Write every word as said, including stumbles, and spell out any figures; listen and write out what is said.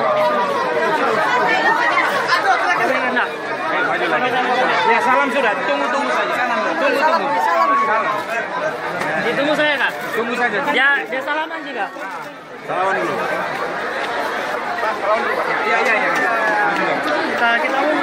Ya salam sudah, tunggu-tunggu saja. Tunggu-tunggu. Salam. Ditunggu saya kak. Tunggu saja. Ya, dia salaman juga. Salaman dulu. Pak, salaman dulu. Iya, iya, iya. Kita kita